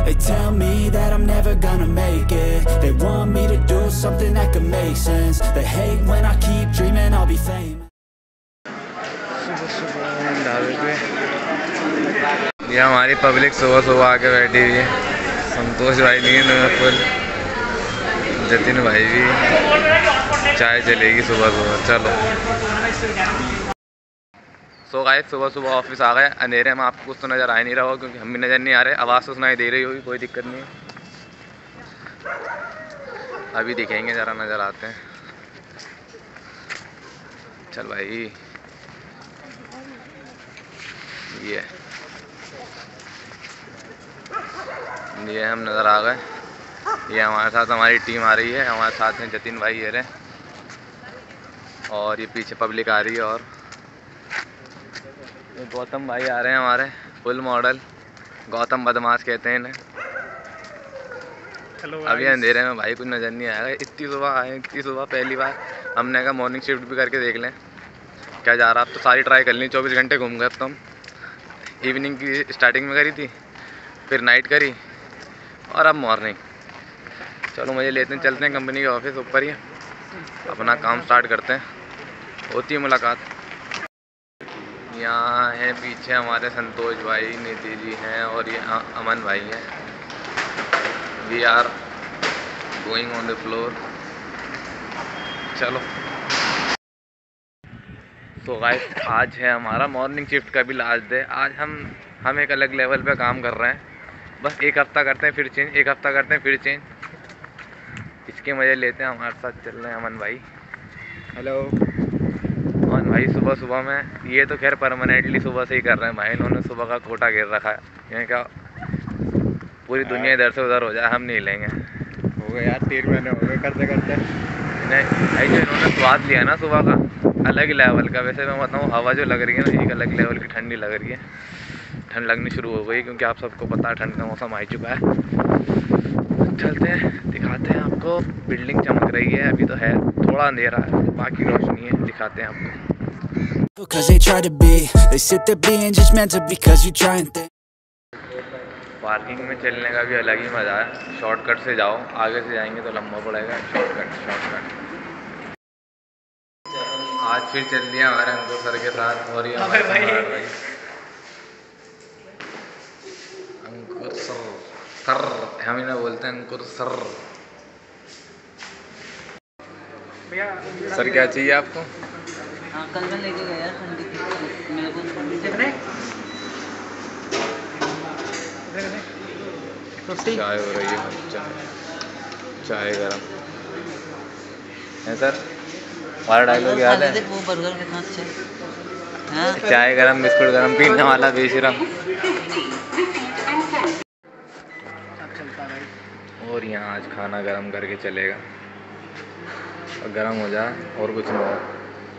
They tell me that I'm never gonna make it. They want me to do something that could make sense. They hate when I keep dreaming I'll be famous. ये हमारी public सुबह सुबह आके बैठी हुई है। संतोष भाई नहीं है फुल, जतिन भाई भी। चाय चलेगी सुबह सुबह। चलो सो गाइस, सुबह सुबह ऑफिस आ गए। अंधेरे में आपको कुछ तो नज़र आ ही नहीं रहा होगा, क्योंकि हम भी नज़र नहीं आ रहे। आवाज़ तो सुनाई दे रही होगी, कोई दिक्कत नहीं है। अभी दिखेंगे, ज़रा नज़र आते हैं। चल भाई, ये हम नज़र आ गए। ये हमारे साथ हमारी टीम आ रही है। हमारे साथ हैं जतिन भाई ये रहे, और ये पीछे पब्लिक आ रही है। और गौतम भाई आ रहे हैं हमारे, फुल मॉडल। गौतम बदमाश कहते हैं इन्हें। अभी अंधेरे में भाई कुछ नज़र नहीं आएगा। इतनी सुबह आए, इतनी सुबह पहली बार। हमने कहा मॉर्निंग शिफ्ट भी करके देख लें क्या जा रहा। अब तो सारी ट्राई कर ली, 24 घंटे घूम गए। अब तो हम इवनिंग की स्टार्टिंग में करी थी, फिर नाइट करी, और अब मॉर्निंग। चलो मज़े लेते हैं, चलते हैं कंपनी के ऑफिस ऊपर ही, अपना काम स्टार्ट करते हैं। होती है मुलाकात। यहाँ है पीछे हमारे संतोष भाई, निधि जी हैं, और ये अमन भाई हैं। We are going on the floor. चलो तो गाइस, आज है हमारा मॉर्निंग शिफ्ट का भी लास्ट डे। आज हम एक अलग लेवल पे काम कर रहे हैं। बस एक हफ़्ता करते हैं फिर चेंज, एक हफ़्ता करते हैं फिर चेंज। इसके मज़े लेते हैं। हमारे साथ चल रहे हैं अमन भाई। हेलो अमन भाई। सुबह सुबह में ये तो खैर परमानेंटली सुबह से ही कर रहे हैं भाई। इन्होंने सुबह का कोटा घेर रखा है। ये क्या पूरी दुनिया इधर से उधर हो जाए, हम नहीं लेंगे। हो गए यार, 3 महीने हो गए करते करते। नहीं भाई, जो इन्होंने स्वाद लिया ना सुबह का, अलग लेवल का। वैसे मैं बताऊँ, हवा जो लग रही है ना, एक अलग लेवल की ठंडी लग रही है। ठंड लगनी शुरू हो गई, क्योंकि आप सबको पता है ठंड का मौसम आ चुका है। चलते हैं, दिखाते हैं आपको। बिल्डिंग चमक रही है, अभी तो है थोड़ा अंधेरा है, बाकी रोशनी है। दिखाते हैं आपको। पार्किंग में चलने का भी अलग ही मज़ा है। शॉर्टकट से जाओ, आगे से जाएंगे तो लंबा पड़ेगा। शॉर्टकट आज फिर चल दिया हमारे अंकुर सर के साथ। और ये हमारे भाई अंकुर सर, हम इन्हें बोलते हैं अंकुर सर। सर क्या चाहिए आपको? हाँ, कल मैं लेके गया ठंडी मेरे को चाय हो रही है, चाय गरम है सर। हमारा डायलॉग याद है, वो बर्गर के साथ चाय गरम बिस्कुट गरम, पीने वाला बेशरम। और यहाँ आज खाना गरम करके चलेगा, और गरम हो जाए और कुछ ना हो।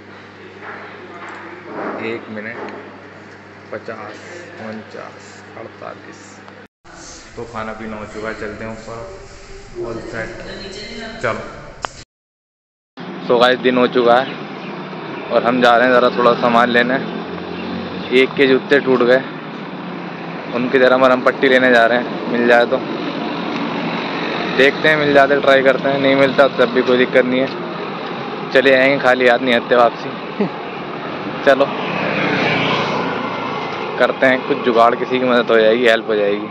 1 मिनट 50, 49, 48। तो खाना पीना हो चुका है, चलते हैं ऊपर। ऑल सेट, चलो। सो गाइस, दिन हो चुका है और हम जा रहे हैं ज़रा थोड़ा सामान लेने। एक के जूते टूट गए, उनकी ज़रा मरहम पट्टी लेने जा रहे हैं। मिल जाए तो देखते हैं, मिल जाते ट्राई करते हैं, नहीं मिलता तब भी कोई दिक्कत नहीं है। चले आएंगे, खाली हाथ नहीं आते वापसी। चलो करते हैं कुछ जुगाड़, किसी की मदद हो जाएगी, हेल्प हो जाएगी।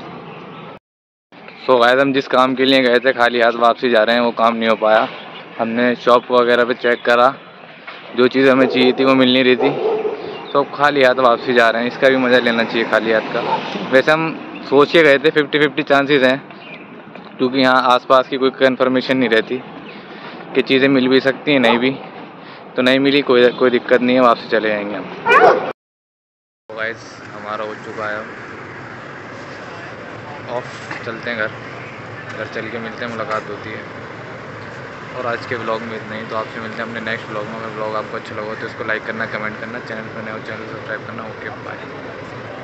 सो गाइस, हम जिस काम के लिए गए थे खाली हाथ वापसी जा रहे हैं, वो काम नहीं हो पाया। हमने शॉप वगैरह पे चेक करा, जो चीज़ हमें चाहिए थी वो मिल नहीं रही थी, तो खाली हाथ वापसी जा रहे हैं। इसका भी मज़ा लेना चाहिए खाली हाथ का। वैसे हम सोच के गए थे 50-50 चांसेस हैं, क्योंकि यहाँ आसपास की कोई कंफर्मेशन नहीं रहती कि चीज़ें मिल भी सकती हैं, नहीं भी। तो नहीं मिली, कोई दिक्कत नहीं है, वापसी चले जाएंगे हम। तो गाइस, हमारा हो चुका है ऑफ। चलते हैं घर चल के मिलते हैं, मुलाकात होती है। और आज के ब्लॉग में इतना ही, तो आपसे मिलते हैं अपने नेक्स्ट ब्लॉग में। अगर ब्लॉग आपको अच्छा लगा तो इसको लाइक करना, कमेंट करना, चैनल पर नए हो चैनल सब्सक्राइब करना। Okay, bye.